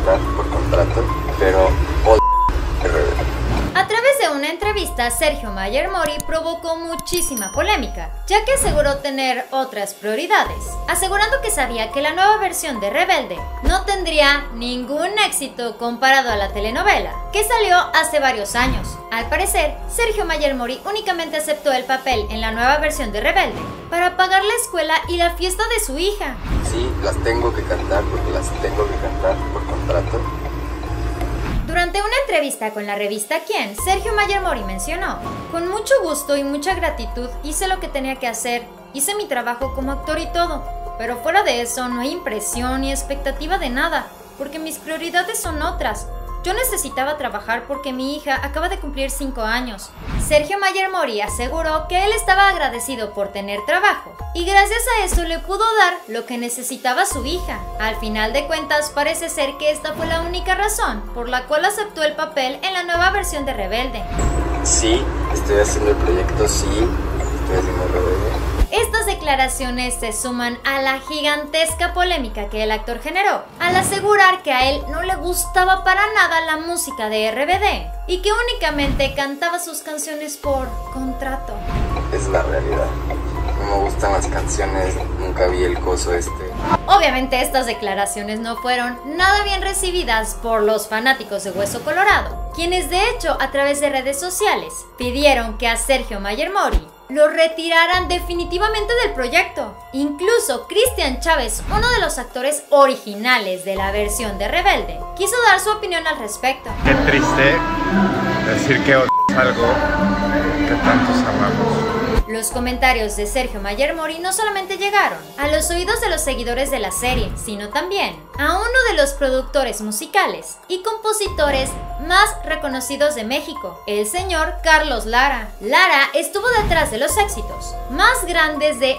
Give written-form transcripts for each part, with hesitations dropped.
cantar por contrato, pero RBD. A través de una entrevista, Sergio Mayer Mori provocó muchísima polémica, ya que aseguró tener otras prioridades, asegurando que sabía que la nueva versión de Rebelde no tendría ningún éxito comparado a la telenovela, que salió hace varios años. Al parecer, Sergio Mayer Mori únicamente aceptó el papel en la nueva versión de Rebelde para pagar la escuela y la fiesta de su hija. Sí, las tengo que cantar porque las tengo que cantar por contrato. Durante una entrevista con la revista Quién, Sergio Mayer Mori mencionó: con mucho gusto y mucha gratitud hice lo que tenía que hacer, hice mi trabajo como actor y todo, pero fuera de eso no hay impresión ni expectativa de nada, porque mis prioridades son otras. Yo necesitaba trabajar porque mi hija acaba de cumplir 5 años. Sergio Mayer Mori aseguró que él estaba agradecido por tener trabajo y gracias a eso le pudo dar lo que necesitaba su hija. Al final de cuentas, parece ser que esta fue la única razón por la cual aceptó el papel en la nueva versión de Rebelde. Sí, estoy haciendo el proyecto, sí, estoy haciendo Rebelde. Estas declaraciones se suman a la gigantesca polémica que el actor generó al asegurar que a él no le gustaba para nada la música de RBD y que únicamente cantaba sus canciones por contrato. Es la realidad. No me gustan las canciones, nunca vi el coso este. Obviamente estas declaraciones no fueron nada bien recibidas por los fanáticos de Hueso Colorado, quienes de hecho a través de redes sociales pidieron que a Sergio Mayer Mori lo retiraran definitivamente del proyecto. Incluso Cristian Chávez, uno de los actores originales de la versión de Rebelde, quiso dar su opinión al respecto. Qué triste decir que odias algo que tantos amamos. Los comentarios de Sergio Mayer Mori no solamente llegaron a los oídos de los seguidores de la serie, sino también a uno de los productores musicales y compositores más reconocidos de México, el señor Carlos Lara. Lara estuvo detrás de los éxitos más grandes de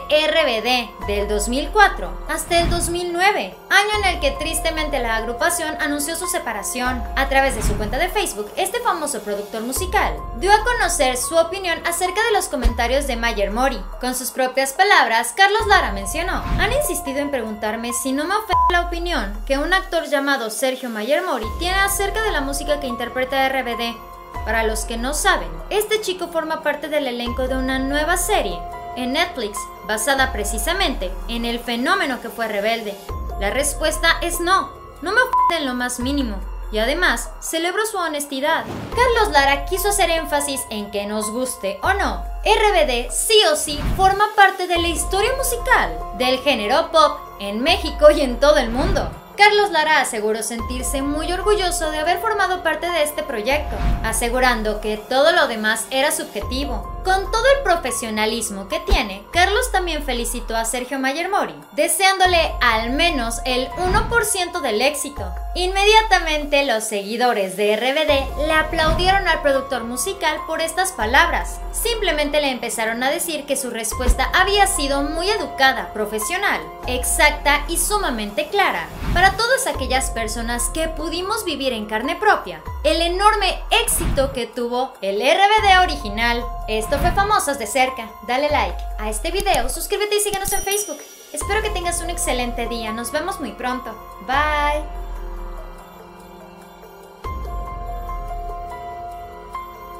RBD del 2004 hasta el 2009, año en el que tristemente la agrupación anunció su separación. A través de su cuenta de Facebook, este famoso productor musical dio a conocer su opinión acerca de los comentarios de Mayer Mori. Con sus propias palabras, Carlos Lara mencionó: han insistido en preguntarme si no me ofende la opinión que un actor llamado Sergio Mayer Mori tiene acerca de la música que interpreta RBD. Para los que no saben, este chico forma parte del elenco de una nueva serie en Netflix, basada precisamente en el fenómeno que fue Rebelde. La respuesta es no me ofende en lo más mínimo. Y además, celebro su honestidad. Carlos Lara quiso hacer énfasis en que nos guste o no, RBD sí o sí forma parte de la historia musical del género pop en México y en todo el mundo. Carlos Lara aseguró sentirse muy orgulloso de haber formado parte de este proyecto, asegurando que todo lo demás era subjetivo. Con todo el profesionalismo que tiene, Carlos también felicitó a Sergio Mayer Mori, deseándole al menos el 1% del éxito. Inmediatamente los seguidores de RBD le aplaudieron al productor musical por estas palabras. Simplemente le empezaron a decir que su respuesta había sido muy educada, profesional, exacta y sumamente clara. Para todas aquellas personas que pudimos vivir en carne propia el enorme éxito que tuvo el RBD original. Esto fue Famosos de Cerca. Dale like a este video, suscríbete y síguenos en Facebook. Espero que tengas un excelente día. Nos vemos muy pronto. Bye.